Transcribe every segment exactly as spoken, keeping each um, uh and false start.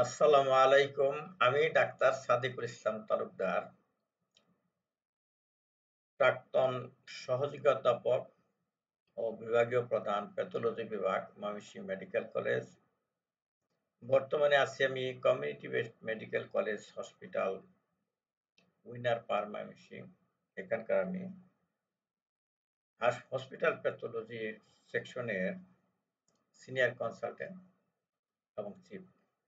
আসসালামু আলাইকুম। আমি ডাক্তার সাদিকুল ইসলাম তালুকদার, প্রাক্তন সহযোগী অধ্যাপক ও বিভাগীয় প্রধান প্যাথোলজি বিভাগ, ময়মনসিংহ মেডিকেল কলেজ। বর্তমানে আছি আমি community based medical college hospital, উইনার পার ময়মনসিংহ। এখানকার আমি হসপিটাল প্যাথোলজি সেকশনের সিনিয়র কনসালটেন্ট এবং চিফ।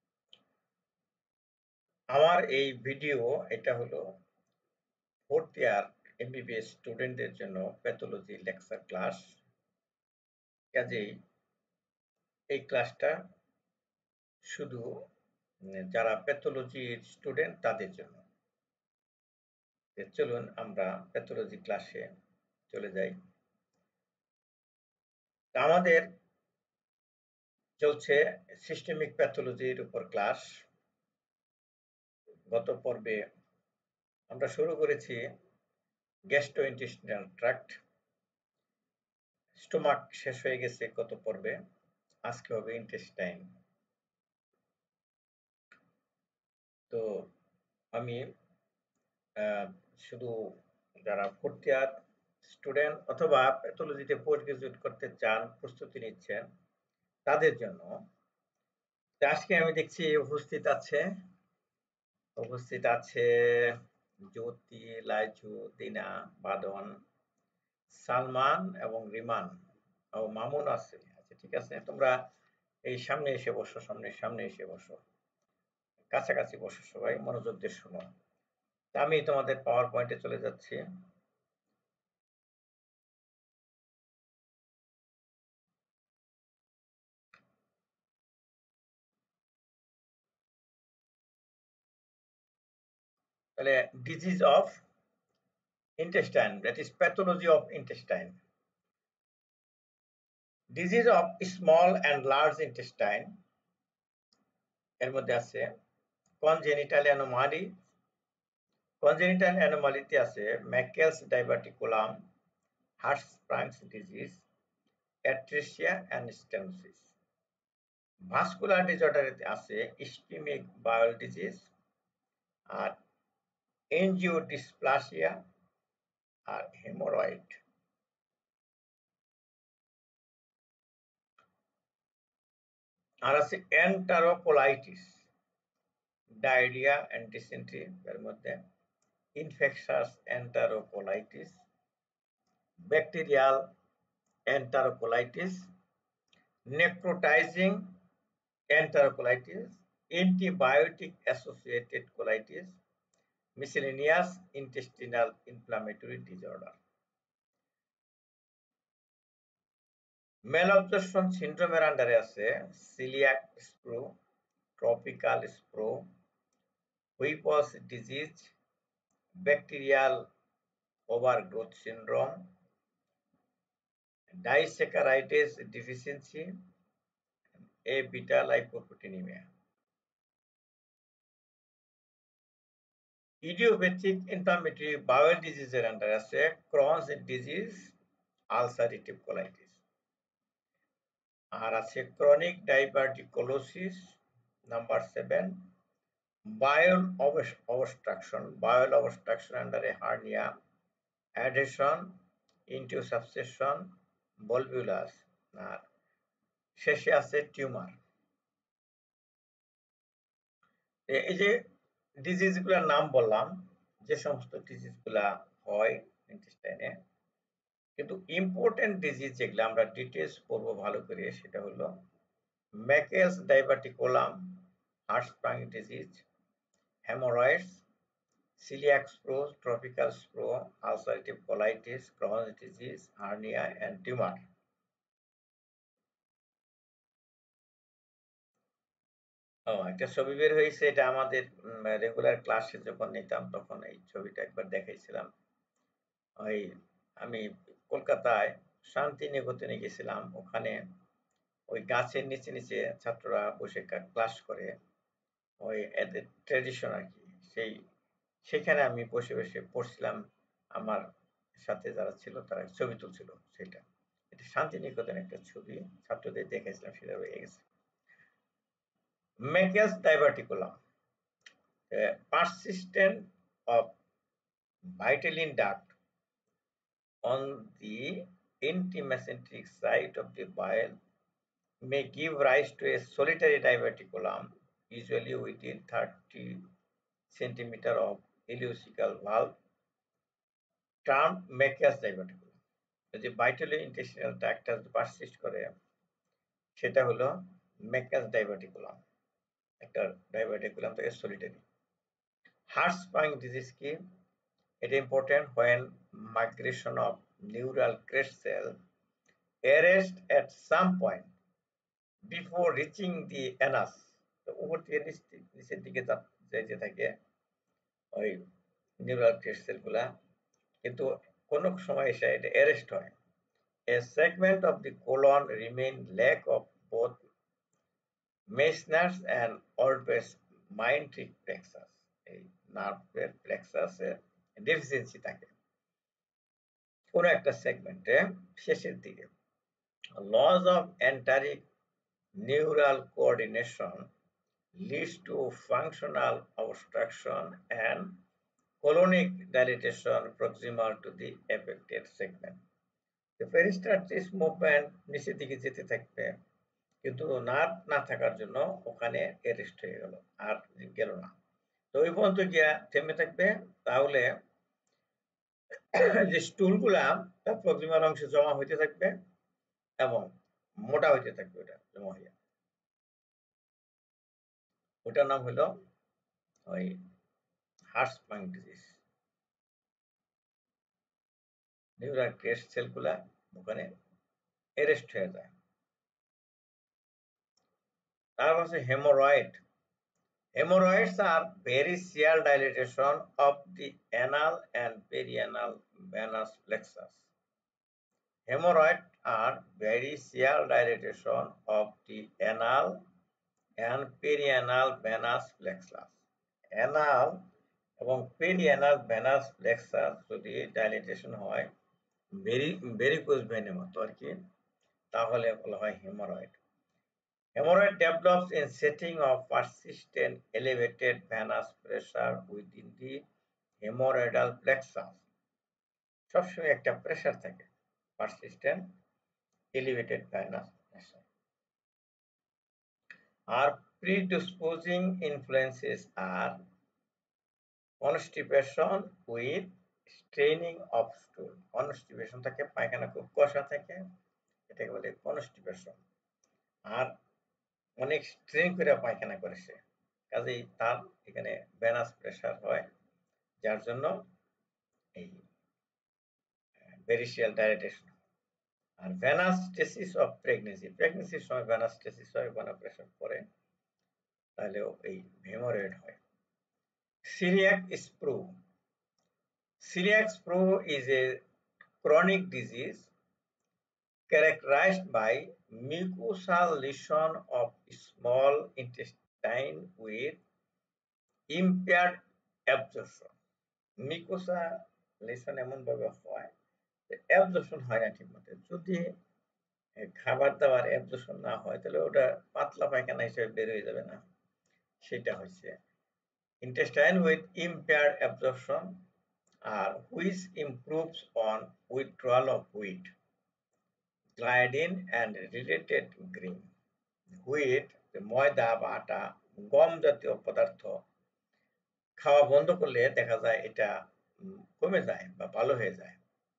আমার এই ভিডিও এটা হলো ফোর্থ ইয়ার এমবিবিএস স্টুডেন্টদের জন্য প্যাথোলজি লেকচার ক্লাস। কাজেই এই ক্লাসটা শুধু যারা প্যাথোলজির স্টুডেন্ট তাদের জন্য। চলুন আমরা প্যাথোলজি ক্লাসে চলে যাই। আমাদের চলছে সিস্টেমিক প্যাথোলজির উপর ক্লাস। গত পর্বে আমরা শুরু করেছি গ্যাস্ট্রোইন্টেস্টিনাল ট্র্যাক্ট, স্টোমাক শেষ হয়ে গেছে গত পর্বে। আজকে হবে ইন্টেস্টাইন। তো আমি শুধু যারা ফোর্থ ইয়ার স্টুডেন্ট অথবা প্যাথোলজিতে পোস্ট গ্রাজুয়েট করতে চান, প্রস্তুতি নিচ্ছেন, তাদের জন্য আজকে আমি দেখছি উপস্থিত আছে উপস্থিত আছে জ্যোতি, লাইচু, দিনা, বাদন, সালমান এবং রিমান ও মামুন আছে। আচ্ছা, ঠিক আছে, তোমরা এই সামনে এসে বসো, সামনে সামনে এসে বসো, কাছাকাছি বসো, সবাই মনোযোগ দিয়ে শোনো। আমি তোমাদের পাওয়ার পয়েন্টে চলে যাচ্ছি। তাহলে disease of intestine, that is pathology of intestine. Disease of small and large intestine এর মধ্যে আছে congenital anomaly. Congenital anomaly তে আছে Meckel's diverticulum, Hirschsprung's disease, atresia and stenosis. Vascular disorder এ আছে ischemic bowel disease আর angiodysplasia আর hemorrhoid. আর আছে enterocolitis, diarrhea and dysentery এর মধ্যে infectious enterocolitis, bacterial enterocolitis, necrotizing enterocolitis, antibiotic associated colitis, miscellaneous intestinal inflammatory disorder. malabsorption syndrome এর আন্ডারে আছে celiac sprue, tropical sprue, Whipple's disease, bacterial overgrowth syndrome, disaccharides deficiency, A beta lipoproteinemia. Idiopathic inflammatory bowel disease এর আন্ডারে আছে Crohn's disease, ulcerative colitis. আর আছে chronic diverticulosis number seven, bowel obstruction, bowel obstruction আন্ডারে hernia, adhesion, intussusception, volvulus, আর শেষে আছে tumour. এই যে ডিজিজ গুলার নাম বললাম, যে সমস্ত ডিজিজ গুলা হয় ইন্টেস্টাইনে, কিন্তু ইম্পর্টেন্ট ডিজিজ যেগুলো আমরা ডিটেলস পড়বো ভালো করে, সেটা হলো Meckel's diverticulum, Hirschsprung disease, haemorrhoids, celiac sprue, tropical sprue, ulcerative colitis, Crohn's disease, hernia and tumor. ও, একটা ছবি বের হয়েছে, এটা আমাদের রেগুলার ক্লাসে যখন নিতাম তখন এই ছবিটা একবার দেখাইছিলাম। ওই আমি কলকাতায় শান্তিনিকেতনে গেছিলাম, ওখানে ওই গাছের নিচে নিচে ছাত্ররা বসে ক্লাস করে, ওই এদের ট্রেডিশন আর কি, সেই সেখানে আমি বসে বসে পড়ছিলাম, আমার সাথে যারা ছিল তারা ছবি তুলছিল। সেটা এটা শান্তিনিকেতনের একটা ছবি, ছাত্রদের দেখেছিলাম, সেটা রয়ে গেছে। Menkes diverticulum, the persistence of vitelline duct on the intimecentric side of the bile may give rise to a solitary diverticulum, usually within thirty centimeter of ileocecal valve, termed Menkes diverticulum. যদি ভাইটালি intestinal ট্র্যাক্টটা persist করে সেটা হলো Meckel's diverticulum, একটা diverticulum থেকে solitary. Hirschsprung disease কি? এটা important when migration of neural crest cell arrest at some point before reaching the anus, তো উপর থেকে নিচের দিকে যাইতে থাকে ওই নিউরাল ক্রেস্ট সেলগুলা, কিন্তু কোনো সময় এসে এটা অ্যারেস্ট হয়। A segment of the colon remain lack of both Meissner's and Olbers mindric plexus, এই নার্ভের প্লেক্সাসে ডেফিসিয়েন্সি থাকে কোন একটা সেগমেন্টে শেষের দিকে। Loss of enteric neural coordination leads to functional obstruction and colonic dilatation proximal to the affected segment. The peristaltis movement নিচের দিকে যেতে থাকবে, কিন্তু নার্ভ না থাকার জন্য ওখানে অ্যারেস্ট হয়ে গেল, আর গেল না। তো ওই পর্যন্ত গিয়া থেমে থাকবে, তাহলে যে স্টুলগুলা তার প্রক্সিমাল অংশে জমা হইতে থাকবে এবং মোটা হইতে থাকবে, ওটা জমা হইয়া, ওটার নাম হলো ওই হার্টস্পাইং ডিজিজ। নিউরাল ক্রেস্ট সেলগুলা ওখানে অ্যারেস্ট হয়ে যায়। তারপর হচ্ছে haemorrhoid. Hemorrhoids are pericial dilatation of the anal and perianal venous plexus. Hemorrhoids are pericial dilatation of the anal and perianal venous plexus. Anal এবং perianal venous plexus যদি dilatation হয় varicose ভেনের মতো আর কি, তাহলে বলা হয় haemorrhoid. Hemorrhoid develops in setting of persistent elevated venous pressure within the hemorrhoidal plexus. সবসময় একটা প্রেসার থাকে, persistent elevated venous pressure. Our predisposing influences are constipation with straining of stool. Constipation থাকে, পায়খানা খুব কষা থাকে, এটাকে বলে constipation। আর অনেক স্ট্রেন করে পায়খানা করেছে, কাজেই তার এখানে ভেনাস প্রেসার হয়, যার জন্য এই পেরিশিয়াল ডাইলেটেশন। আর ভেনাস স্টেসিস অফ প্রেগন্যান্সি, প্রেগন্যান্সির সময় ভেনাস স্টেসিস হয়, ভেনাস প্রেসার পড়ে, তাহলে এই হেমোরয়েড হয়। Coeliac sprue. Celiac sprue is a chronic disease characterized by mucosal lesion of small intestine with impaired absorption. Mucosa lesion এমন ভাবে হয় যে অ্যাবজর্পশন হয় না ঠিকমতো। যদি খাবার দাবার অ্যাবজর্পশন না হয় তাহলে ওটা পাতলা পায়খানা হিসেবে বের হয়ে যাবে না, সেটা হচ্ছে intestine with impaired absorption, R which improves on withdrawal of wheat, gliadin and related grain. Wheat, ময়দা বা আটা, গম জাতীয় পদার্থ খাওয়া বন্ধ করলে দেখা যায় এটা কমে যায় বা ভালো হয়ে যায়।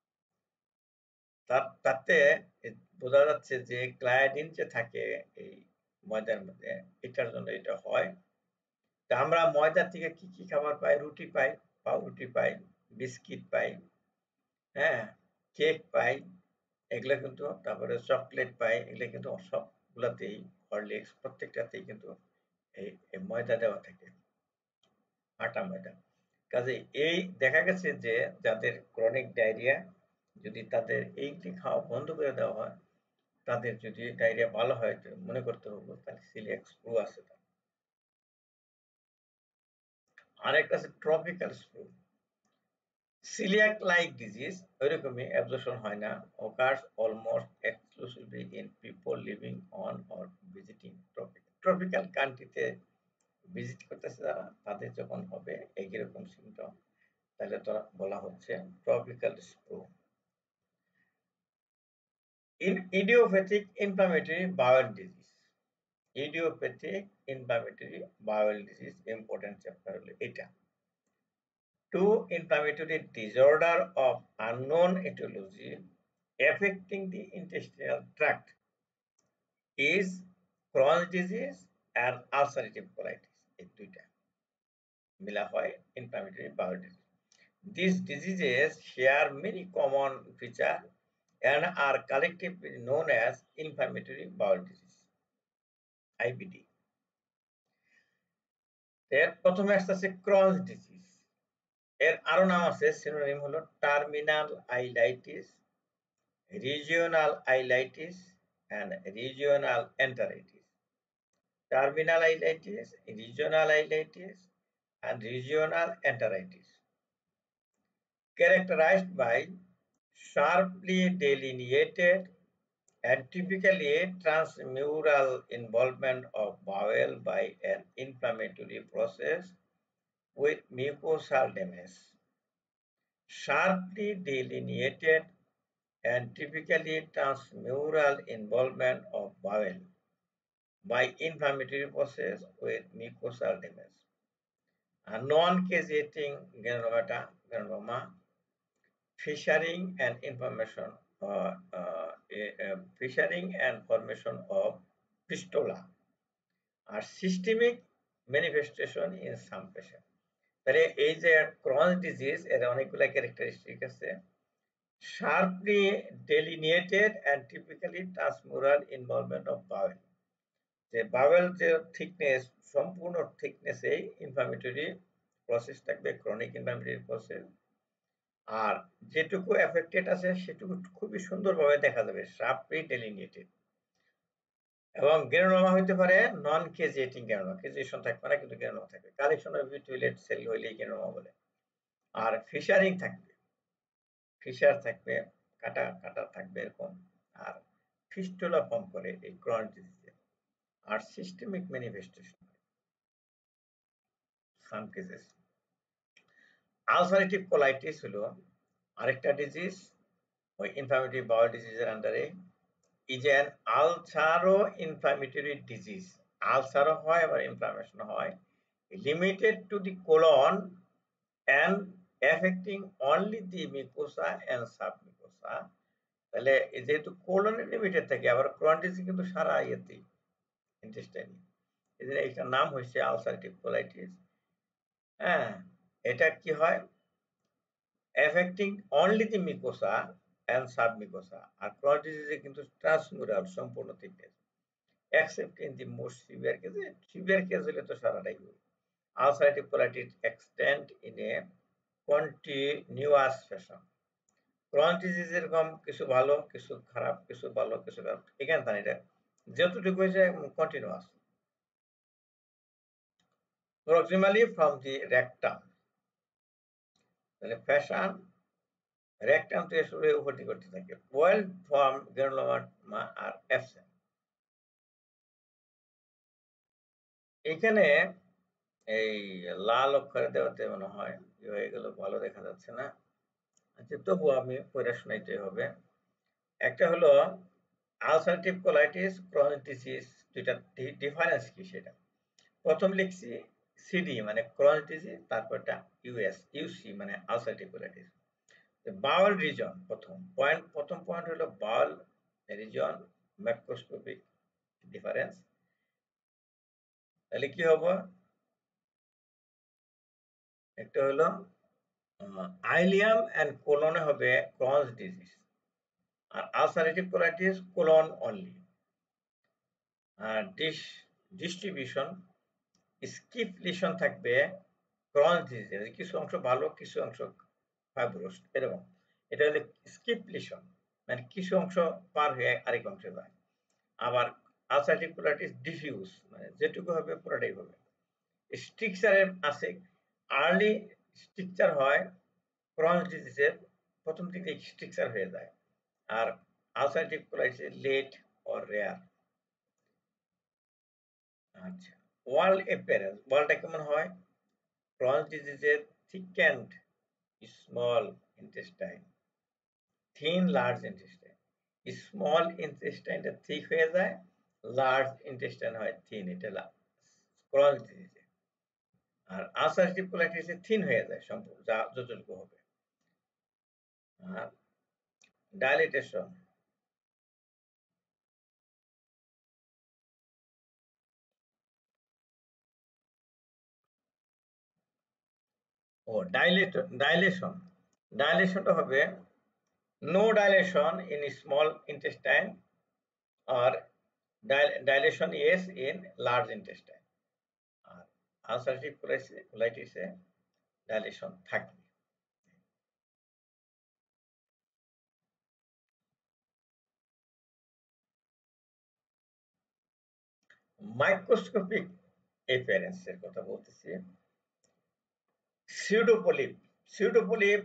তাতে বোঝা যাচ্ছে যে গ্লায়াডিন যে থাকে এই ময়দার মধ্যে, এটার জন্য এটা হয়। তা আমরা ময়দা থেকে কি কি খাবার পাই? রুটি পাই, পাউরুটি পাই, বিস্কিট পাই, হ্যাঁ, কেক পাই, এগুলো কিন্তু, তারপরে চকলেট পাই, এগুলো কিন্তু সবগুলাতেই, হরলিক্স প্রত্যেকটাতেই কিন্তু এই ময়দা দেওয়া থাকে, আটা ময়দা। কাজে এই দেখা গেছে যে যাদের ক্রনিক ডায়রিয়া, যদি তাদের এইটি খাওয়া বন্ধ করে দেওয়া হয়, তাদের যদি ডায়রিয়া ভালো হয়, মনে করতে হবে তাহলে সিলিয়াক স্প্রু আছে। আরেকটা আছে tropical sprue. Coeliac like disease ওইরকমই, অ্যাবজর্পশন হয় না, occurs almost exclusively in people living on or visiting tropical কান্ট্রিতে ভিজিট করতেছে যারা, তাদের যখন হবে একই রকম সিমটম, তাহলে তো বলা হচ্ছে tropical flu. In idiopathic inflammatory bowel disease, idiopathic inflammatory bowel disease important chapter হলো এটা। Two inflammatory disorder of unknown etiology affecting the intestinal tract is Crohn's disease and ulcerative colitis. এই দুইটা মিলা হয় inflammatory bowel disease. These diseases share many common features and are collectively known as inflammatory bowel disease, I B D. এর প্রথমে আসছে Crohn's disease, এর আরো নাম আছে, সিনোনিম হলো terminal ileitis, regional ileitis and regional enteritis. Terminal ileitis, regional ileitis and regional enteritis, characterized by sharply delineated and typically transmural involvement of bowel by an inflammatory process with mucosal damage. Sharply delineated and typically transmural involvement of bowel by inflammatory process with mucosal damage. A non-caseating granulomata, granuloma, fissuring and information, uh, uh, a, a fissuring and formation of fistula are systemic manifestation in some patients. তাহলে এই যে Crohn's disease এর অনেকগুলা characteristic আছে, sharply delineated and typically transmural involvement of bowel, যে bowel যে thickness সম্পূর্ণ থিকনেসেই ইনফ্লামেটরি প্রসেস থাকবে, ক্রনিক ইনফ্লামেটরি প্রসেস, আর যেটুকু এফেক্টেড আছে সেটুকু খুবই সুন্দরভাবে দেখা যাবে, শার্পলি ডেলিনিয়েটেড। এবং গ্রানুলোমা হইতে পারে নন কেজিয়েটিং গ্রানুলোমা, কেজিয়েশন থাকবে না কিন্তু গ্রানুলোমা থাকবে, কালেকশন অফ ভিটুইলেট সেল হইলেই গ্রানুলোমা বলে। আর ফিশারিং থাকবে, ফিশার থাকবে, কাটা কাটা থাকবে এরকম, আর ফিস্টুলা ফর্ম করে এই ক্রনিক ডিজিজে, আর systemic manifestation some cases. Ulcerative colitis হলো আরেকটা ডিজিজ, ওই ইনফ্লামেটরি বাউল ডিজিজের আন্ডারে, is an ulcero inflammatory disease. আলসারও হয় আবার ইনফ্লামেশন হয়, limited to the colon and affecting only the mucosa and submucosa. তাহলে যেহেতু কোলনে লিমিটেড থাকে, আবার ক্রনিক ডিজিজ কিন্তু সারা ইয়েতেই ইন্টেস্টাইনে, এই জন্য এটার নাম হয়েছে আলসারেটিভ কোলাইটিস। হ্যাঁ, এটা কি হয়, affecting only the mucosa and submucosa, আর ক্রনিক ডিজিজে কিন্তু ট্রান্সমুরাল সম্পূর্ণ thickness, except in the most severe কেসে। সিভিয়ার কেস হলে তো সারাটাই হবে। Ulcerative colitis extend in a continuous fashion. Chronic disease এরকম কিছু ভালো, কিছু খারাপ, কিছু ভালো, কিছু খারাপ, এখানে তা এটা যতটুকু হয়েছে continuous. Proximally from the rectum, তাহলে ফ্যাশন রেকটাম থেকে শুরু হয়ে উপর দিকে করতে থাকে। ওয়েল ফর্ম গ্রানুলোমা আর অ্যাবসেন্ট। এখানে এই লাল অক্ষরে দেওয়াতে মনে হয় কি হয়ে গেল, ভালো দেখা যাচ্ছে না, আচ্ছা তবু আমি পড়ে শোনাইতে হবে। একটা হলো আলসারেটিভ কোলাইটিস, ক্রনিক ডিজিজ, দুইটা ডিফারেন্স কি সেটা। প্রথম লিখছি সিডি মানে ক্রনিক ডিজিজ, তারপরটা ইউএস ইউসি মানে আলসারেটিভ কোলাইটিস। বাউল রিজন প্রথম পয়েন্ট, প্রথম পয়েন্ট হলো বাউল রিজন ম্যাক্রোস্কোপিক ডিফারেন্স। তাহলে কি হবে, একটা হলো আইলিয়াম এন্ড কোলনে হবে ক্রনিক ডিজিজ, আর আলসারেটিভ কোলাইটিস কোলন অনলি। আর ডিস ডিস্ট্রিবিউশন স্কিপ লিশন থাকবে ক্রনিক ডিজিজের, কিছু অংশ ভালো, কিছু অংশ ফাইব্রোস এরকম। এটা হলো স্কিপ লিশন, মানে কিছু অংশ পার হয়ে আরেক অংশে যায়। আবার আলসারেটিভ কোলাইটিস ডিফিউজ, মানে যেটুকু হবে পুরোটাই হবে। স্ট্রাকচারের আছে, আর্লি স্ট্রাকচার হয় ক্রনিক ডিজিজের, প্রথম থেকে স্ট্রাকচার হয়ে যায়, আর ulcerative colitis late or rare. আচ্ছা, ওয়াল অ্যাপিয়ারেন্স, ওয়ালটা কেমন হয়? ক্রনিক ডিজিজের thickened small intestine, thin large intestine. Small ইন্টেস্টাইনটা থিক হয়ে যায়, লার্জ ইন্টেস্টাইন হয় থিন, এটা ক্রনিক ডিজিজে। আর আলসারেটিভ কোলাইটিসে থিন হয়ে যায় সম্পূর্ণ, যা যতটুকু হবে। আর ডাইলেটেশন, ও ডাইলেট ডাইলেশন, ডাইলেশনটা হবে no dilation in small intestine or dilation yes in large intestine. আর আলসারেটিভ কোলাইটিসে ডাইলেশন থাকবে। মাইক্রোস্কোপিক অ্যাপিয়ারেন্সের কথা বলতেছি। pseudopolyp, pseudopolyp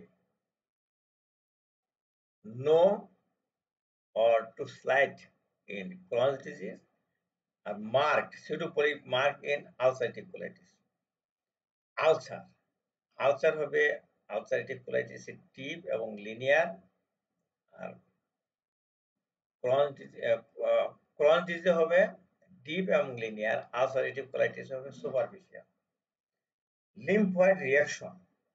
no or to slight in Crohn's disease, or marked pseudopolyp marked in ulcerative colitis. Ulcer, ulcer হবে ulcerative কোলাইটিসের টিপ এবং লিনিয়ার, আর ক্রনিক ডিজিজে হবে ডিপ এবং লিনিয়ার, আলসারেটিভ কোলাইটিস হবে সুপারফিশিয়াল। লিম্ফয়েড রিঅ্যাকশন,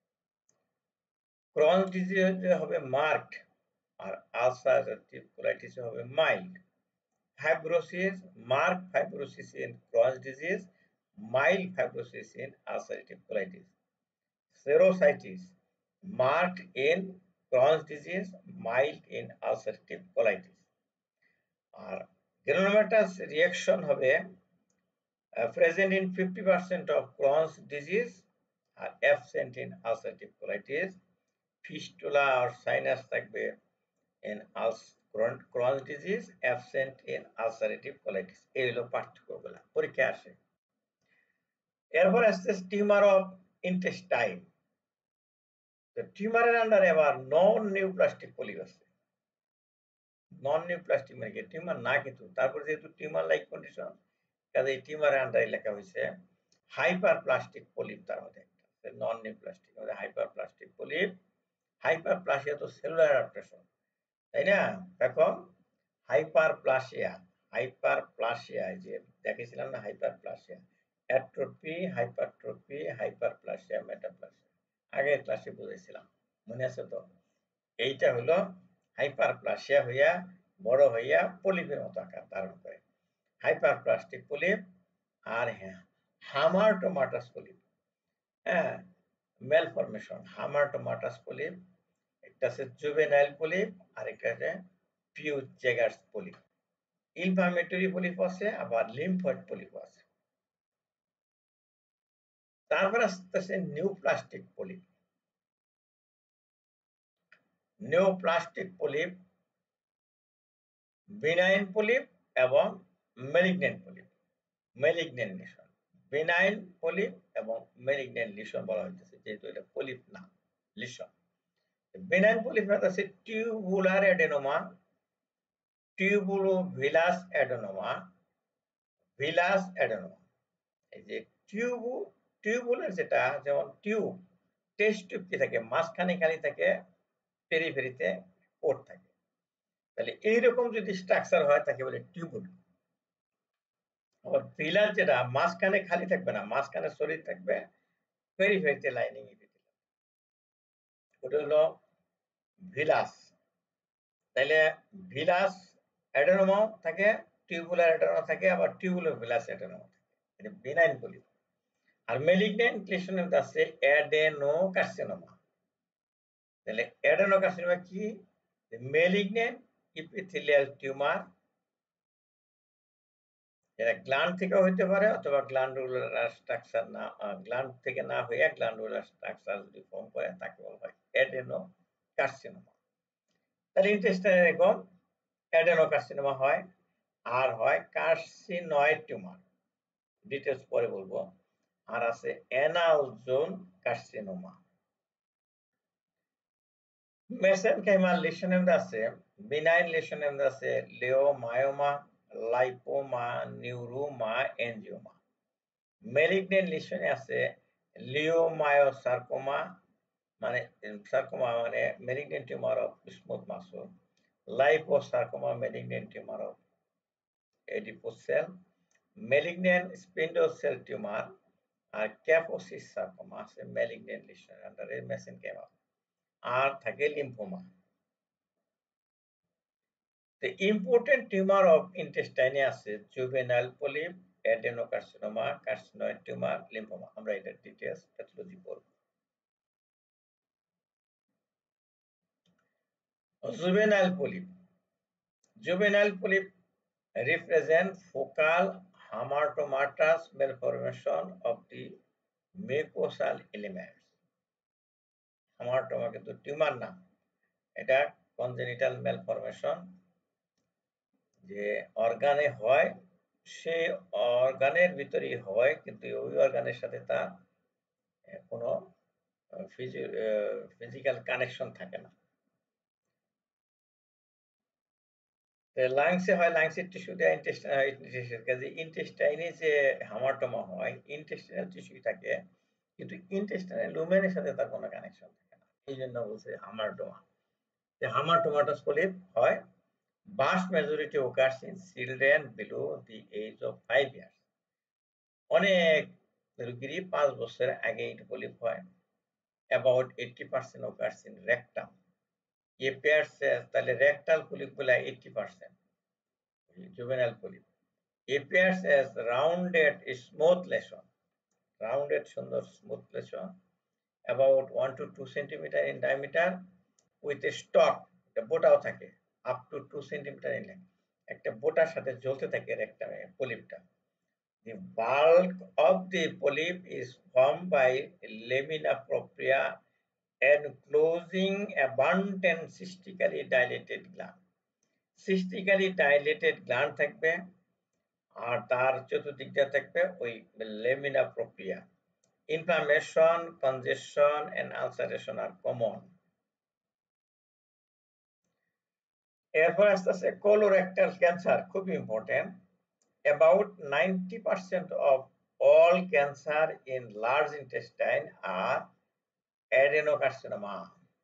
ক্রনিক ডিজিজে হবে মার্কড আর আলসারেটিভ কোলাইটিসে হবে mild. Fibrosis, marked fibrosis in chronic disease, mild fibrosis in ulcerative colitis. Serositis, marked in Crohn's disease, mild in ulcerative colitis. আর granulomatous reaction হবে uh, present in fifty percent of Crohn's disease আর absent in ulcerative colitis. Fistula or sinus থাকবে in Crohn's disease, absent in ulcerative colitis. এই হলো পার্থক্যগুলো, পরীক্ষা আসে। এরপর আসছে টিউমার অফ ইন্টেস্টাইন। টিউমারের আন্ডারে আবার নন নিউপ্লাস্টিক পলিপ আছে। নন নিউপ্লাস্টিক মানে টিউমার না, কিন্তু তারপর যেহেতু টিউমার লাইক কন্ডিশন, কাজে এই টিউমারের আন্ডারে লেখা হয়েছে হাইপার প্লাস্টিক পলিপ। তার মধ্যে একটা নন নিউপ্লাস্টিক মানে hyperplastic polyp. Hyperplasia তো সেলুলার অ্যাডাপ্টেশন, তাই না? এখন হাইপার প্লাসিয়া, হাইপার প্লাসিয়া যে দেখেছিলাম না, hyperplasia, atrophy, hypertrophy, hyperplasia, metaplasia, আগের ক্লাসে বুঝেছিলাম, মনে আছে তো? এইটা হলো হাইপার প্লাসিয়া হইয়া বড় হইয়া পলিপের মতো আকার ধারণ করে, হাইপার প্লাস্টিক পলিপ। আর হ্যাঁ, হামারটোমাটাস পলিপ, হ্যাঁ, ম্যালফরমেশন, হামারটোমাটাস পলিপ। একটা আছে জুভেনাইল পলিপ, আর একটা আছে পিউজেগার্স পলিপ। ইনফ্লামেটরি পলিপ আছে, আবার লিম্ফয়েড পলিপ আছে। তারপর আসতেছে neoplastic polyp. Neoplastic polyp benign polyp এবং malignant polyp. Malignant lesion, benign polyp এবং ম্যালিগন্যান্ট লিশন বলা হইতেছে, যেহেতু এটা পলিপ না, লিশন। বেনাইন পলিপ আছে tubular adenoma, tubulovillous adenoma, villous adenoma. এই যে টিউবু, টিউবুলার যেটা, যেমন টিউব, টেস্ট টিউব কি থাকে মাঝখানে খালি থাকে, পেরিফেরিতে পোর্ট থাকে, তাহলে এইরকম যদি স্ট্রাকচার হয় তাকে বলে টিউবুল। আবার ভিলাস যেটা মাঝখানে খালি থাকবে না, মাঝখানে শরীর থাকবে, পেরিফেরিতে লাইনিং, ওটা হলো ভিলাস। তাহলে ভিলাস অ্যাডেনোমা থাকে, টিউবুলার অ্যাডেনোমা থাকে, আবার টিউবুলার ভিলাস অ্যাডেনোমা থাকে, এটা বেনাইন পলিপ। আর ম্যালিগন্যান্ট লিশনের আছে অ্যাডেনোকার্সিনোমা। তাহলে অ্যাডেনোকার্সিনোমা কি? ম্যালিগন্যান্ট ইপিথেলিয়াল টিউমার, এটা গ্ল্যান্ড থেকে হইতে পারে অথবা গ্ল্যান্ডুলার স্ট্রাকচার না, গ্ল্যান্ড থেকে না হয়ে গ্ল্যান্ডুলার স্ট্রাকচার যদি ফর্ম করে তাকে বলা হয় অ্যাডেনোকার্সিনোমা। তাহলে ইন্টেস্টাইন এরকম অ্যাডেনোকার্সিনোমা হয়। আর হয় কার্সিনয়েড টিউমার, ডিটেইলস পরে বলবো। আর আছে অ্যানাল জোন কার্সিনোমা। মেসেনকাইমাল লিশনের মধ্যে আছে বিনাইন লিশনের মধ্যে আছে leiomyoma, lipoma, neuroma, angioma. Malignant লিশনে আছে লিওমায়োসার্কোমা, মানে সার্কোমা মানে malignant tumour of smooth muscle, liposarcoma malignant tumour of adipose cell, malignant spindle cell tumor, আর ক্যাপোসিস সার্কোমা আছে ম্যালিগন্যান্ট লিশন আন্ডারে মেসেনকেমা, আর থাকে lymphoma. The important tumor of intestine আছে juvenile polyp, adenocarcinoma, carcinoid tumor, lymphoma। আমরা এটা details pathology পড়ব। Juvenile polyp. Juvenile polyp represent focal hamartomatous malformation of the mucosal elements. Hamartoma কিন্তু tumour না, এটা কনজেনিটাল ম্যালফরমেশন, যে অর্গানে হয়, সে অর্গানের ভিতরেই হয়, কিন্তু ওই অর্গানের সাথে তার কোনো ফিজিক্যাল কানেকশন থাকে না। লাংসে হয়, লাংসের টিস্যুতে, ইন্টেস্টাইনে ইন্টেস্টাইনে যে হামারটোমা হয়, ইন্টেস্টাইনাল টিস্যু থাকে, কিন্তু ইন্টেস্টাইনাল লুমেনের সাথে তার কোনো কানেকশন থাকে না, এই জন্য বলছে হামারটোমা। হামারটোমাটাস পলিপ হয়, vast majority occurs in children below the age of five years. অনেক রোগীরই পাঁচ বছর আগে এটা পলিপ হয়। About eighty percent occurs in rectum. appears as তাহলে rectal polyp গুলা eighty percent, juvenile polyp appears as rounded smooth lesion, rounded সুন্দর smooth lesion about one to two centimeter in diameter with a stalk, এটা বোটাও থাকে, up to two centimeter in length, একটা বোটার সাথে ঝুলতে থাকে রেকটামে পলিপটা। The bulk of the polyp is formed by lamina propria enclosing abundant cystically dilated gland. Cystically dilated gland থাকবে, আর তার চতুর্দিকটা থাকবে ওই lamina propria. Inflammation, congestion and ulceration are common. এরপর আস্তে আস্তে colorectal cancer, খুব important. About ninety percent of all cancer in large intestine are adenocarcinoma.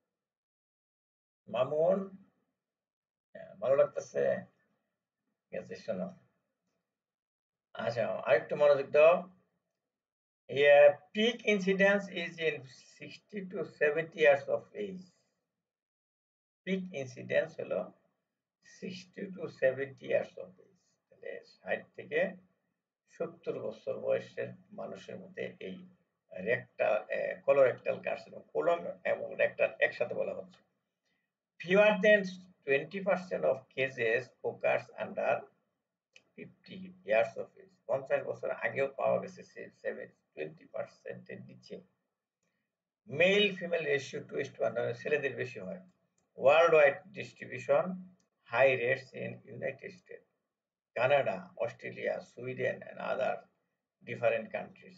Mamun, ভালো লাগতেছে? গেছে শোনো। আচ্ছা, আরেকটু মনোযোগ দাও। Yeah, peak incidence is in sixty to seventy years of age. Peak incidence হলো sixty to seventy years of age. তাহলে ষাট থেকে সত্তর বছর বয়সের মানুষের মধ্যে এই রেকটাল কোলোরেক্টাল কার্সিনোমা, কোলন এবং রেকটাল একসাথে বলা হচ্ছে। Fewer than twenty percent of cases occurs under fifty years of age. পঞ্চাশ বছর আগেও পাওয়া গেছে twenty percent এর নিচে। Male female ratio two is two one, ছেলেদের বেশি হয়। World wide distribution, high rates in United State, Canada, Australia, Sweden and other different countries.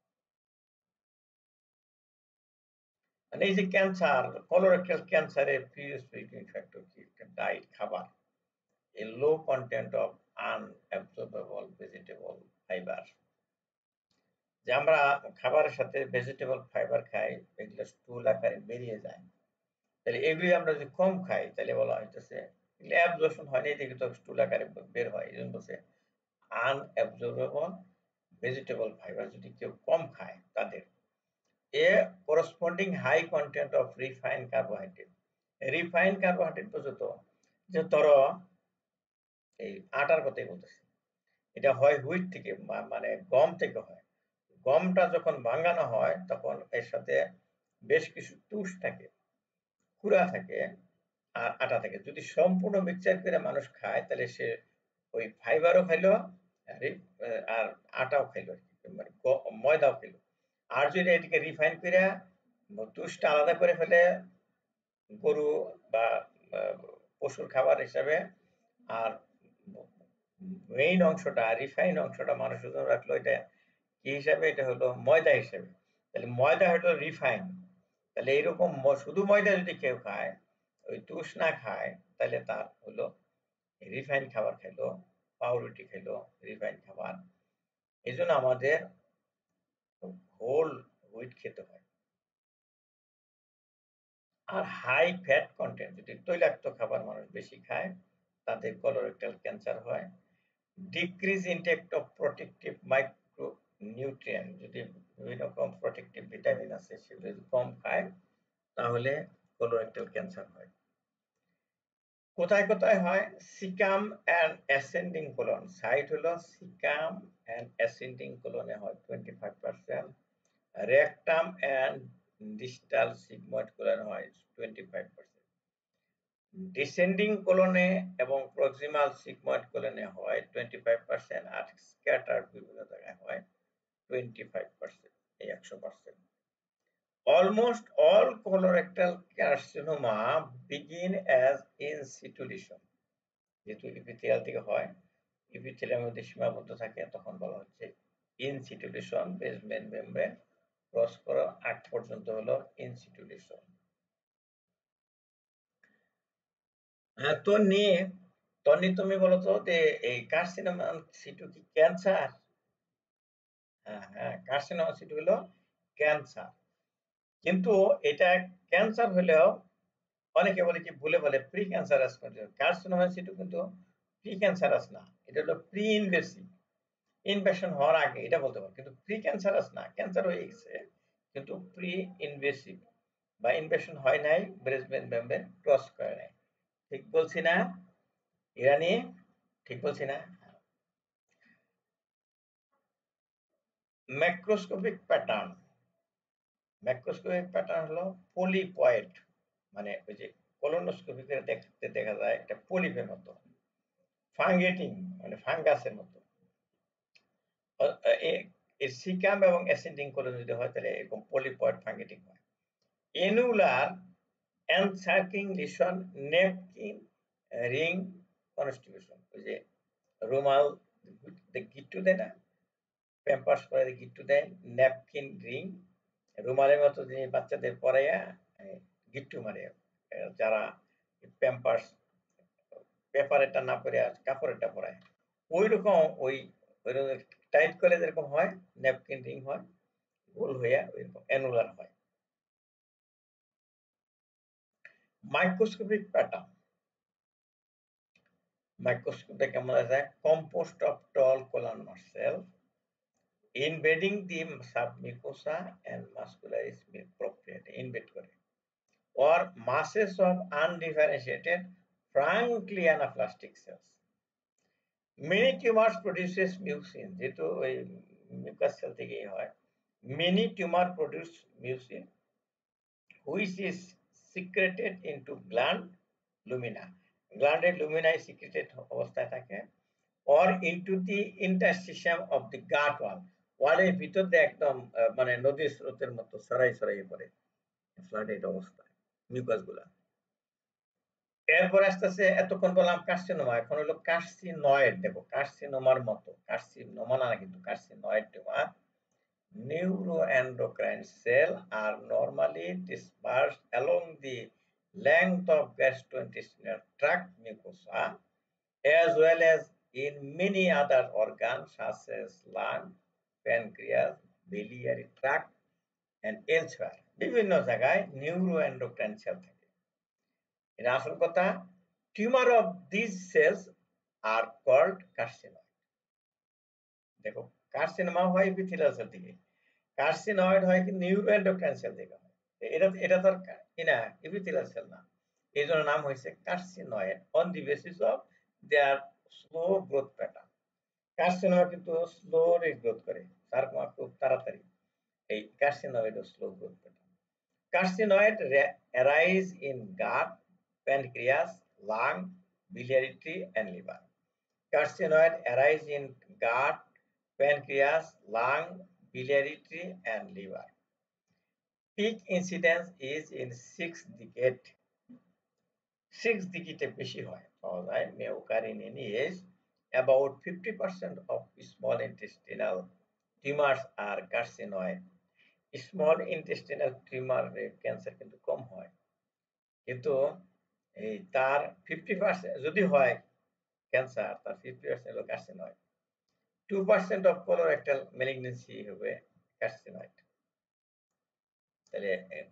And এই যে ক্যান্সার, কোলোরেক্টাল ক্যান্সারের predisposing factor কি? ডায়েট, খাবার, a low content of unabsorbable vegetable fiber. যে আমরা খাবারের সাথে ভেজিটেবল ফাইবার খাই, এগুলো স্টুল আকারে বেরিয়ে যায়, তাহলে এগুলি আমরা যদি কম খাই তাহলে বলা হইতেছে এগুলো অ্যাবজর্পশন হয় না, এদিকে তো স্টুল আকারে বের হয়, এই জন্য বলছে আনঅ্যাবজর্বেবল ভেজিটেবল ফাইবার যদি কেউ কম খায় তাদের। A corresponding high content of refine carbohydrate, refine carbohydrate পর্যন্ত, যে ধরো এই আটার কথাই বলতেছি, এটা হয় হুইট থেকে, মানে গম থেকে হয়। গমটা যখন ভাঙানো হয় তখন এর সাথে বেশ কিছু তুষ থাকে, কুড়া থাকে আর আটা থাকে। যদি সম্পূর্ণ মিক্সচার করে মানুষ খায় তাহলে সে ওই ফাইবারও খাইলো আর আটাও খাইলো, মানে ময়দাও খাইলো। আর যদি এটাকে রিফাইন করে তুষটা আলাদা করে ফেলে গরু বা পশুর খাবার হিসাবে, আর মেইন অংশটা রিফাইন অংশটা মানুষের জন্য রাখলো, এটা কি হিসাবে? এটা হলো ময়দা হিসাবে। তাহলে ময়দা হলো রিফাইন। তাহলে এইরকম শুধু ময়দা যদি কেউ খায়, ওই তুষ না খায়, তাহলে তার হলো রিফাইন খাবার খাইলো, পাউরুটি খাইলো, রিফাইন খাবার। এই জন্য আমাদের হোল হুইট খেতে হয়। আর হাই ফ্যাট কন্টেন্ট যদি তৈলাক্ত খাবার মানুষ বেশি খায় তাদের কলোরেক্টাল ক্যান্সার হয়। Decrease intake of protective micronutrient যদি বিভিন্ন রকম প্রোটেক্টিভ ভিটামিন আছে সেগুলো যদি কম খায় তাহলে কোলোরেক্টাল ক্যান্সার হয়। কোথায় কোথায় হয়? Cecum and ascending colon site হলো সিকাম অ্যান্ড অ্যাসেন্ডিং কোলনে হয় twenty five percent, rectum and distal sigmoid কোলনে হয় টোয়েন্টি ফাইভ পার্সেন্ট, ডিসেন্ডিং কোলনে এবং প্রক্সিমাল সিগময়েড কোলনে হয় টোয়েন্টি ফাইভ পার্সেন্ট আর স্ক্যাটার বিভিন্ন জায়গায় হয় টোয়েন্টি ফাইভ পার্সেন্ট, এই একশো percent. Almost all colorectal carcinoma begin as in situ lesion. যেহেতু ইপিথেলিয়াল থেকে হয়, ইপিথেলিয়ামের মধ্যে সীমাবদ্ধ থাকে তখন বলা হচ্ছে in situ lesion, basement membrane cross করার আগ পর্যন্ত হলো ইন সিটু লিশন। হ্যাঁ, তো নিয়ে তনি তুমি বলো তো যে এই কার্সিনোমা সিটু কি ক্যান্সার? হ্যাঁ হ্যাঁ, কার্সিনোমা সিটু হলো ক্যান্সার, কিন্তু এটা ক্যান্সার হলেও অনেকে বলে কি ভুলে বলে প্রি ক্যান্সারাস কার্সিনোমা সিটু কিন্তু প্রি ক্যান্সারাস না, এটা হলো প্রি ইনভেসিভ, ইনভেশন হওয়ার আগে এটা বলতে পারো, কিন্তু প্রি ক্যান্সারাস না, ক্যান্সার হয়ে গেছে কিন্তু প্রি ইনভেসিভ বা ইনভেশন হয় নাই, ব্রেসমেন্ট মেমব্রেন ক্রস করে নাই। ঠিক বলছি না ইরানি? ঠিক বলছি না? ম্যাক্রোস্কোপিক প্যাটার্ন, ম্যাক্রোস্কোপিক প্যাটার্ন হলো পলিপয়েড, মানে ওই যে কোলোনোস্কোপি করে দেখতে দেখা যায় একটা পলিপের মতো, ফাঙ্গেটিং মানে ফাঙ্গাসের মতো। সিকাম এবং অ্যাসেন্ডিং কোলন যদি হয় তাহলে এরকম পলিপয়েড ফাঙ্গেটিং হয়। Annular encircling lesion, napkin ring constitution, ওই যে রুমাল গিট্টু দেয় না, প্যাম্পার্স পরে গিট্টু দেয়, ন্যাপকিন রিং রুমালের মতো জিনিস বাচ্চাদের পরাইয়া গিট্টু মারে, যারা প্যাম্পার্স পেপারেরটা না পরে কাপড়েরটা পরায় ওই রকম, ওই টাইট করে যেরকম হয় ন্যাপকিন রিং হয়, গোল হইয়া ওইরকম অ্যানুলার হয়। মাইক্রোস্কোপিক প্যাটার্ন, মাইক্রোস্কোপে কেমন আছে? Composed of tall columnar cell invading the submucosa and muscularis propria, invade করে, or masses of undifferentiated frankly anaplastic cells. Many tumors produces mucin, যেহেতু ওই মিউকাস সেল থেকেই হয়, many tumor produce mucin which is secreted into gland lumina, গ্ল্যান্ডের লুমিনায় secreted অবস্থায় থাকে, or into the interstitium of the gut wall, ওয়ালের ভিতর দিয়ে একদম মানে নদীর স্রোতের মতো ছড়াই ছড়াই পড়ে ফ্লাডেড অবস্থায় মিউকাস গুলা। এরপর আসতেছে, এতক্ষণ বললাম কার্সিনোমা, এখন হলো কার্সিনয়েড। দেখো কার্সিনোমার মতো, কার্সিনোমা না কিন্তু carcinoid tumor. Neuroendocrine cells are normally dispersed along the length of gastrointestinal tract mucosa as well as in many other organs such as lung, pancreas, biliary tract and elsewhere. বিভিন্ন জায়গায় neuroendocrine sell থাকে। এটা আসল কথা, tumor of this cells are called carcinoid. দেখো carcinoma হয় epithelial cell থেকে, carcinoid হয় কি নিউরোএন্ডোক্রাইন সেল থেকে হয়। এটা এটা তো কিনা এপিথেলিয়াল সেল না, এই জন্য নাম হয়েছে carcinoid on the basis of their slow growth pattern. Carcinoma কিন্তু স্লো গ্রোথ করে, সার্কোমা খুব তাড়াতাড়ি, এই carcinoid slow growth pattern. Carcinoid arise in gut, pancreas, lung, biliary tree and liver. Carcinoid arise in gut, pancreas, lung, biliary tree and liver. Peak incidence is in six decade. Six decade বেশি হয় পাওয়া যায় মেয়োকারিন in age. About fifty percent of small intestinal tumors are carcinoid. Small intestinal tumor cancer কিন্তু কম হয়, কিন্তু এই তার ফিফটি পার্সেন্ট যদি হয় ক্যান্সার, তার ফিফটি পার্সেন্ট হলো carcinoid. Two percent of colorectal malignancy হবে কার্সিনয়েড। তাহলে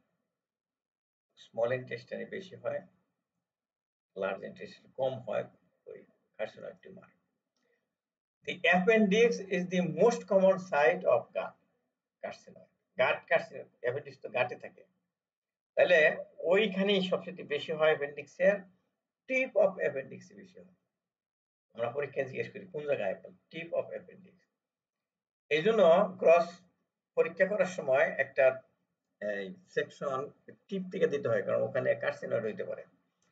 স্মল ইন্টেস্টাইনে বেশি হয়, লার্জ ইন্টেস্টাইনে কম হয় ওই carcinoid tumor. The appendix is the most common site of gut carcinoma. Gut carcinoma, appendix তো গাটে থাকে, তাহলে ওইখানেই সবচেয়ে বেশি হয় অ্যাপেন্ডিক্সের, টিপ অফ অ্যাপেন্ডিক্স বেশি হয়। আমরা পরীক্ষায় জিজ্ঞেস করি কোন জায়গায়, টিপ অফ অ্যাপেন্ডিক্স। এই জন্য ক্রস পরীক্ষা করার সময় একটা সেকশন টিপ থেকে দিতে হয়, কারণ ওখানে কার্সিনয়েড হইতে পারে।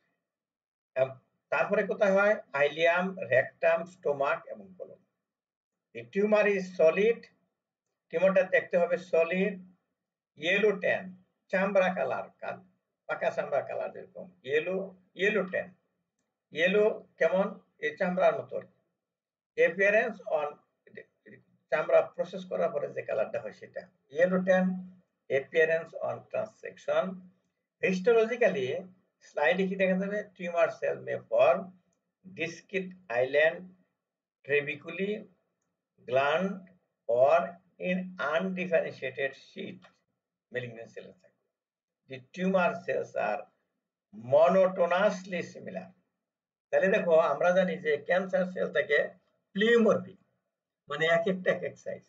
তারপরে কোথায় হয়? আইলিয়াম, রেকটাম, স্টোমাক এবং colon. The tumor is solid, টিউমারটা দেখতে হবে সলিড, ইয়েলো ট্যান, চামড়া কালার, পাকা চামড়া কালার, যেরকম ইয়েলো, ইয়েলো ট্যান, ইয়েলো কেমন? এই চামড়ার মতো। অ্যাপিয়ারেন্স অন, চামড়া প্রসেস করার পরে যে কালারটা হয় সেটা yellow tan. Appearance on transection. Histologically স্লাইডে কি দেখা যাবে? Tumor cell may form discrete island trabeculae gland or in undifferentiated sheath malignant cells. The tumor cells are monotonously similar. তাহলে দেখো আমরা জানি যে ক্যান্সার সেল থেকে প্লিউমরফিক, মানে এক একটা এক এক সাইজ।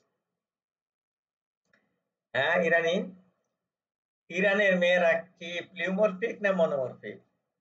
হ্যাঁ ইরানি, ইরানের মেয়েরা কি প্লিউমরফিক না মনোমরফিক?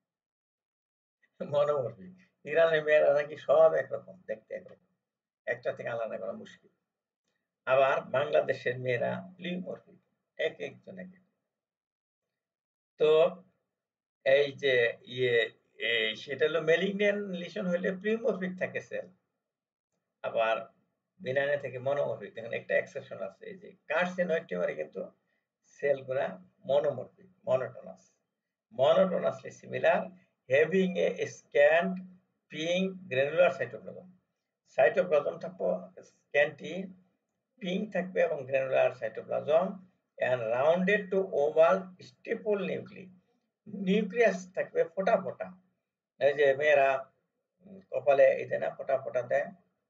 মনোমরফিক। ইরানের মেয়েরা নাকি সব একরকম, দেখতে একরকম, একটা থেকে আলাদা করা মুশকিল। আবার বাংলাদেশের মেয়েরা প্লিউমরফিক, এক একজন এক এক। তো এই যে ইয়ে সেটা হলো ম্যালিগন্যান্ট লিশন হলে প্লিউমরফিক থাকে সেল, আবার বিনাইনে থেকে মনোমরফিক। দেখুন একটা এক্সেপশন আছে, এই যে কার্সিনয়েড টিউমারে কিন্তু সেলগুলা monomorphic, monotonous, monotonously similar, having a scant pink granular cytoplasm. Cytoplasm থাকবে স্ক্যান্টি, পিঙ্ক থাকবে এবং granular cytoplasm, and rounded to oval stipple nuclei. Nucleus থাকবে ফোটা ফোটা। এই যে মেয়েরা কপালে এই না ফোটা ফোটা দেয়,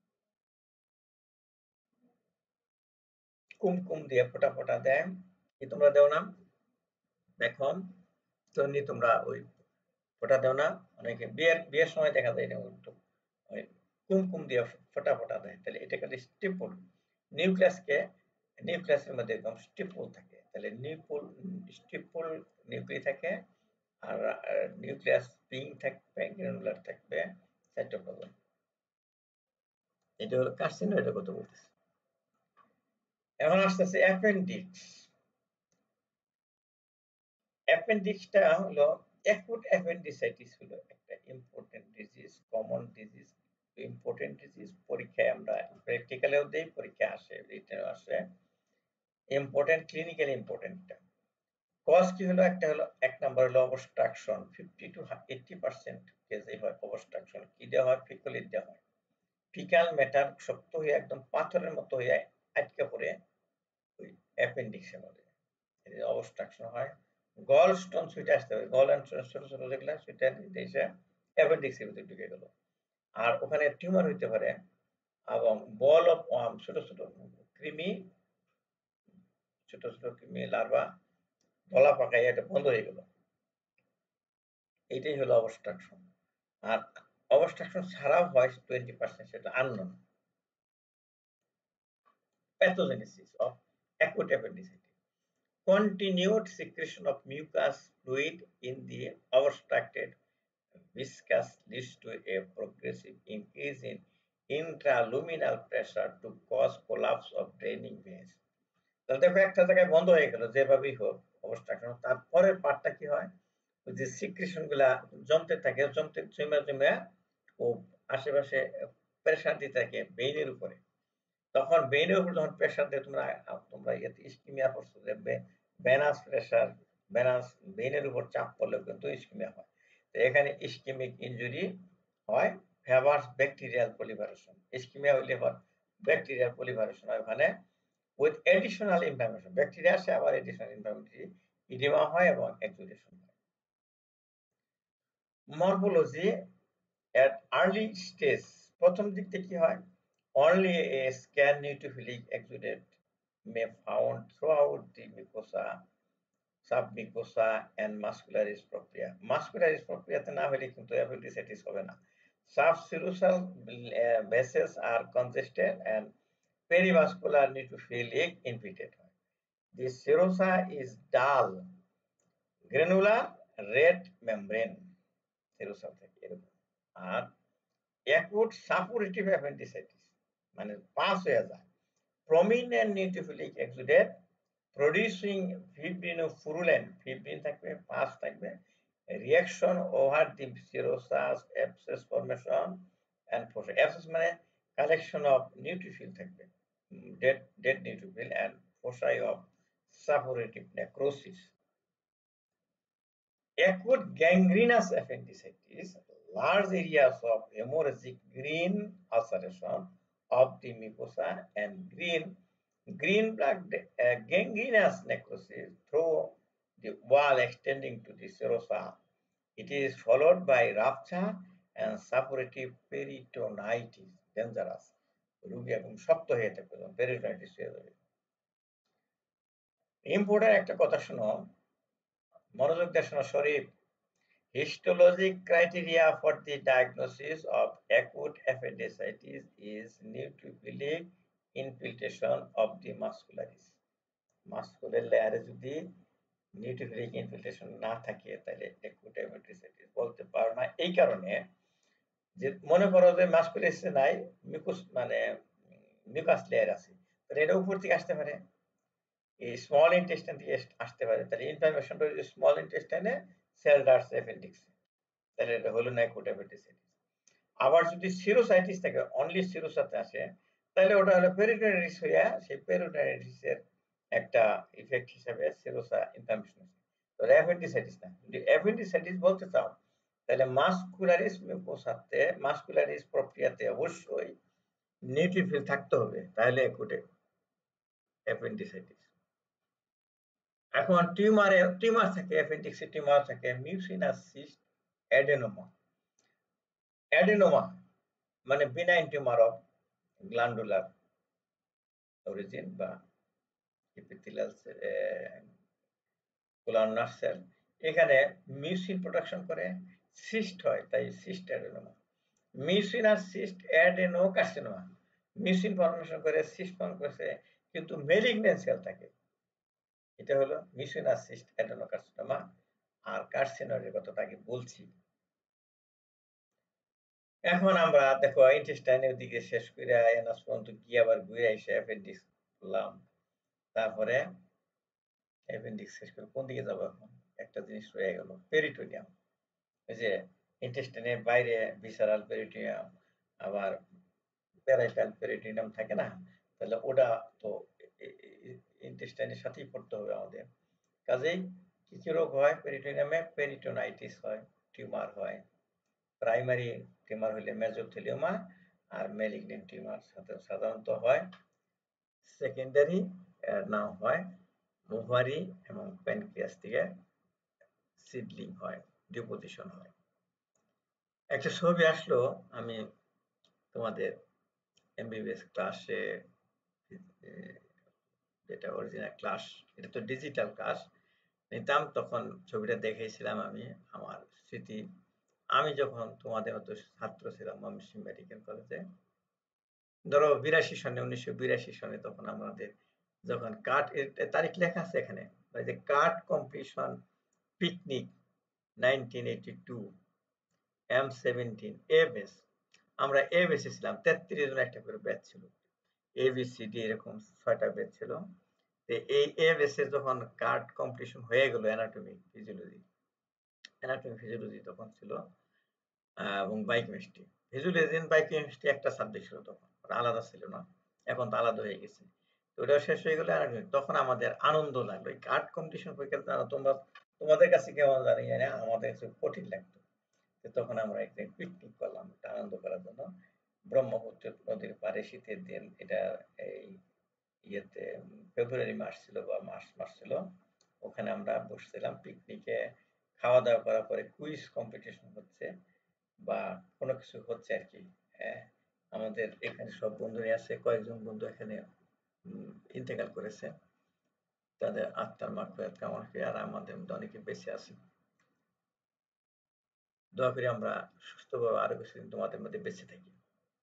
কুমকুম দিয়ে ফোটা ফোটা দেয়, কি তোমরা দেও না? দেখো তো নি তোমরা ওই ফোটা দেও না? অনেকে বিয়ের বিয়ের সময় দেখা যায় এরকম ওই কুমকুম দিয়ে ফোটা ফোটা দেয়। তাহলে এটা একটা স্টিপুল, নিউক্লিয়াসকে নিউক্লিয়াসের মধ্যে এরকম স্টিপুল থাকে, তাহলে নিউপুল স্টিপুল নিউক্লিয়াস থাকে, আর নিউক্লিয়াস পিঙ্ক থাকবে, গ্রানুলার থাকবে, সাইটোপ্লাজম। এটা হলো কার্সিনয়েডের কথা বলতেছি। এখন আসতেছে অ্যাপেন্ডিক্স। অ্যাপেন্ডিক্সটা হলো অ্যাকুট অ্যাপেন্ডিসাইটিস, হলো একটা important disease, common disease, important disease. পরীক্ষায় আমরা প্র্যাকটিক্যালেও দেই, পরীক্ষায় আসে, রিটেনও আসে। Important, clinically important. কজ কি হলো? একটা হলো এক নাম্বার হলো obstruction, fifty to eighty percent কেসে হয় অবস্ট্রাকশন। কি দেওয়া হয়? ফিকলিট দেওয়া হয়। ফিকাল ম্যাটার শক্ত হয়ে একদম পাথরের মতো হয়ে আটকে পড়ে ওই অ্যাপেন্ডিক্সের মধ্যে অবস্ট্রাকশন হয়। গল স্টোন সুইটে আসতে হবে, গল অ্যান্ড স্টোন ছোট ছোট যেগুলো সুইটে এসে অ্যাপেন্ডিক্সের ভিতরে ঢুকে গেল, আর ওখানে টিউমার হইতে পারে, এবং বল অফ ওয়ার্ম, ছোট ছোট কৃমি, ছোট ছোট কৃমি লার্ভা গলা পাকায় এটা বন্ধ হয়ে গেল। এটাই হলো অবস্ট্রাকশন। আর অবস্ট্রাকশন ছাড়াও হয় টোয়েন্টি পার্সেন্ট, সেটা unknown. Pathogenesis of acute appendicitis: continued secretion of mucus fluid in the obstructed viscus leads to a progressive increase in intraluminal pressure to cause collapse of draining veins. তাহলে দেখো একটা জায়গায় বন্ধ হয়ে গেল যেভাবেই হোক অবস্ট্রাকশন, তারপরের পার্টটা কি হয়? ওই যে সিক্রেশন গুলা জমতে থাকে, জমতে জমে জমে ও আশেপাশে প্রেসার দিতে থাকে ভেইনের উপরে। তখন ভেইনের উপর যখন প্রেসার দিয়ে তোমরা তোমরা ইস্কিমিয়া করছো, দেখবে ভেনাস প্রেসার, ভেনাস ভেইনের উপর চাপ পড়লে কিন্তু ইস্কিমিয়া হয়। তো এখানে ইস্কিমিক ইনজুরি হয়, ফেভার্স ব্যাকটেরিয়াল পলিফারেশন। ইস্কিমিয়া হইলে ব্যাকটেরিয়াল পলিফারেশন হয় ওখানে, উইথ এডিশনাল ইনফ্লামেশন, ব্যাকটেরিয়া আসে আবার এডিশনাল ইনফ্লামেটরি ইডিমা হয় এবং এক্সুডেশন হয়। মরফোলজি এট আর্লি স্টেজ, প্রথম দিক থেকে কি হয়? Only a scan neutrophilic exudate may found throughout the mucosa submucosa and muscularis propria. Muscularis প্রক্রিয়াতে না হলে কিন্তু অ্যাপেন্ডিসাইটিস হবে না। Subserosal vessels are congested and perivascular neutrophilic infiltrate হয়। The serosa is dull, granular, red membrane serosa থেকে এরকম। আর acute suppurative appendicitis মানে পাস হয়ে যায়। Prominent neutrophilic exudate producing fibrinofurulant, fibrin থাকবে, পাস থাকবে, reaction over the serosa's abscess formation and fossa. Abscess মানে collection of neutrophil থাকবে, dead dead neutrophil and foci of suppurative necrosis. Acute gangrenous appendicitis, large areas of hemorrhagic green ulceration of the mucosa and green green black uh, gangrenous necrosis through the wall extending to the serosa. It is followed by rupture and suppurative peritonitis. Dangerous. রোগী একদম শক্ত হয়ে থাকবে, peritonitis হয়ে যাবে। Important একটা কথা শোনো, মনোযোগ দিয়ে শোনো Sharif. Histologic criteria for the diagnosis of acute appendicitis is neutrophilic infiltration of the muscularis. Muscular layer যদি নিউট্রোফিলিক ইনফিল্ট্রেশন না থাকে তাহলে acute appendicitis বলতে পারো না। এই কারণে যে মনে করো যে মাস্কুলারিসে নাই, মিউকাস মানে মিউকাস লেয়ার আছে, তাহলে এটা উপর থেকে আসতে পারে, এই স্মল ইন্টেস্টাইন থেকে আসতে পারে। তাহলে ইনফ্লামেশনটা যদি স্মল ইন্টেস্টাইনে সেল ডার্স অ্যাপেন্ডিক্সে, তাহলে এটা হলো না অ্যাকুট অ্যাপেন্ডিসাইটিস। আবার যদি সিরোসাইটিস থাকে, অনলি সিরোসাতে আসে, তাহলে ওটা হলো পেরিটোনাইটিস হইয়া সেই পেরিটোনাইটিসের একটা ইফেক্ট হিসেবে সিরোসা ইনফ্লামেশন। তাহলে অ্যাপেন্ডিসাইটিস না। যদি অ্যাপেন্ডিসাইটিস বলতে চাও তাহলে মাস্কুলারিস মিউকোসাতে, মাস্কুলারিস প্রক্রিয়াতে অবশ্যই নিউট্রোফিল থাকতে হবে, তাহলে অ্যাকুট অ্যাপেন্ডিসাইটিস। এখন টিউমারে টিউমার থাকে, অ্যাপেন্ডিক্সে টিউমার থাকে, মিউসিনাস সিস্ট অ্যাডেনোমা। অ্যাডেনোমা মানে benign tumor of glandular origin বা এপিথেলিয়াল কোলানার সেল। এখানে মিউসিন প্রোডাকশন করে, সিস্ট হয়, তাই cyst adenoma. Mucinous cyst adenocarcinoma, mucin formation করে, সিস্ট ফর্ম করেছে, কিন্তু মেলিগন্যান্ট সেল থাকে। এটা হলো মিউসিনাস সিস্ট অ্যাডেনোকার্সিনোমা। আর কার্সিনোমের কথাটা আগে বলছি। এখন আমরা দেখো ইন্টেস্টাইনের দিকে শেষ করে এনাস পর্যন্ত গিয়ে আবার ঘুরে এসে অ্যাপেন্ডিক্স করলাম। তারপরে অ্যাপেন্ডিক্স শেষ করে কোন দিকে যাবো এখন? একটা জিনিস রয়ে গেল, পেরিটোনিয়াম। এই যে ইন্টেস্টাইনের বাইরে ভিসারাল পেরিটোনিয়াম, আবার প্যারাইটাল পেরিটোনিয়াম থাকে না, তাহলে ওটা তো ইন্টেস্টাইনের সাথেই পড়তে হবে আমাদের। কাজেই কি কি রোগ হয় পেরিটোনিয়ামে? পেরিটোনাইটিস হয়, টিউমার হয়। প্রাইমারি টিউমার হলে মেজোথেলিওমা, আর ম্যালিগন্যান্ট টিউমার সাধারণত হয়। সেকেন্ডারি নাও হয় ওভারি এবং প্যানক্রিয়াস থেকে সিডলিং হয়, ডিপোজিশন হয়। একটা ছবি আসলো, আমি তোমাদের এমবিবিএস ক্লাসে, যেটা অরিজিনাল ক্লাস, এটা তো ডিজিটাল ক্লাস নিতাম, তখন ছবিটা দেখাইছিলাম আমি। আমার স্মৃতি, আমি যখন তোমাদের মতো ছাত্র ছিলাম ময়মনসিংহ মেডিকেল কলেজে, ধরো বিরাশি সনে উনিশশো বিরাশি সনে, তখন আমাদের যখন কাট, তারিখ লেখা আছে এখানে, যে cut competition picnic nineteen eighty two M seventeen A base, আমরা এ বেসে ছিলাম, তেত্রিশ জন একটা করে ব্যাচ ছিল, এ বি সি ডি এরকম ছয়টা ব্যাচ ছিল। এই এ বেসের যখন কাট কম্পিটিশন হয়ে গেল, অ্যানাটমি ফিজিওলজি, অ্যানাটমি ফিজিওলজি তখন ছিল, এবং বায়োকেমিস্ট্রি। ফিজিওলজি এন্ড বায়োকেমিস্ট্রি একটা সাবজেক্ট ছিল তখন, আলাদা ছিল না, এখন তো আলাদা হয়ে গেছে। তো ওটা শেষ হয়ে গেল অ্যানাটমি, তখন আমাদের আনন্দ লাগলো। এই কাট কম্পিটিশন পরীক্ষা জানো তোমরা, তোমাদের কাছে কেমন জানি না, আমাদের কাছে কঠিন লাগতো। তখন আমরা একদিন পিকনিক করলাম একটা আনন্দ করার জন্য, ব্রহ্মপুত্র নদীর পাড়ে, শীতের দিন, এটা এই ইয়েতে ফেব্রুয়ারি মাস ছিল বা মার্চ মাস ছিল। ওখানে আমরা বসছিলাম পিকনিকে, খাওয়া দাওয়া করার পরে কুইজ কম্পিটিশন হচ্ছে বা কোনো কিছু হচ্ছে আর কি। হ্যাঁ, আমাদের এখানে সব বন্ধুরাই আছে, কয়েকজন বন্ধু এখানে ইন্তেকাল করেছে। তাদের আত্মার মাগফিরাত কামনা করি আর আমাদের মধ্যে অনেকে বেঁচে আছে। দোয়া করি আমরা সুস্থভাবে আরো কিছুদিন তোমাদের মধ্যে বেঁচে থাকি।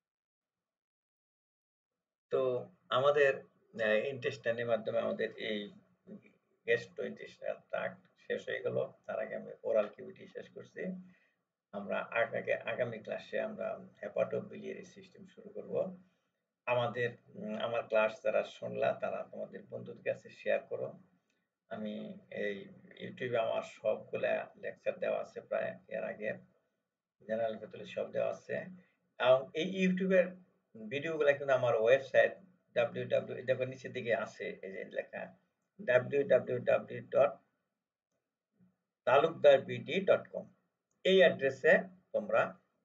তো আমাদের আ ইন্টেস্টাইনের মাধ্যমে আমাদের এই গ্যাস্ট্রোইন্টেস্টাইনাল ট্রাক্ট শেষ হয়ে গেল। তার আগে আমি ওরাল ক্যাভিটি শেষ করছি। আমরা আগাগে আগামী ক্লাসে আমরা হেপাটোবিলিয়ারি সিস্টেম শুরু করব। আমাদের উম আমার ক্লাস যারা শুনলা তারা তোমাদের বন্ধুদের কাছে শেয়ার করো। আমি এই YouTube এ আমার সবগুলা লেকচার দেওয়া আছে প্রায় এর আগে। জেনারেল প্যাথোলজি সব দেওয়া আছে। এবং এই YouTube এর ভিডিওগুলা কিন্তু আমার ওয়েবসাইট ডাব্লিউ ডাব্লিউ ই দেখো নিচের দিকে আছে এই যে লেখা W W W dot talukdarbd dot com এই অ্যাড্রেসে তোমরা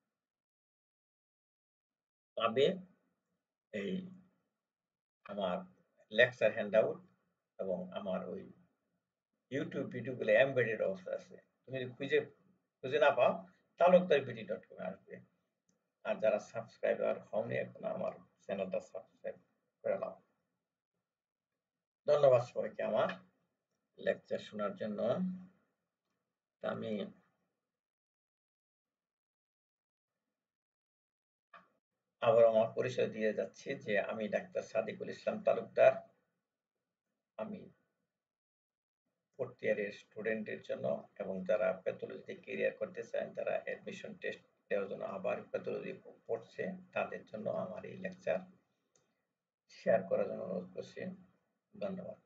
পাবে এই আমার লেকচার হ্যান্ডআউট এবং আমার ওই YouTube ভিডিওগুলো এমবেডেড অবস্থায় আছে। তুমি যদি খুঁজে খুঁজে না পাও তালুকদারবিডি ডট কম এ আসবে। আর যারা সাবস্ক্রাইবার হওনি এখনো আমার চ্যানেলটা সাবস্ক্রাইব করে নাও। ধন্যবাদ সবাইকে আমার লেকচার শোনার জন্য। আমি আবার আমার পরিচয় দিয়ে যাচ্ছি যে আমি ডাক্তার সাদিকুল ইসলাম তালুকদার। আমি ফোর্থ ইয়ারের স্টুডেন্টের জন্য এবং যারা প্যাথোলজিতে ক্যারিয়ার করতে চান তারা অ্যাডমিশন টেস্ট দেওয়ার জন্য আবার প্যাথোলজি পড়ছে তাদের জন্য আমার এই লেকচার শেয়ার করার জন্য অনুরোধ করছি। ধন্যবাদ।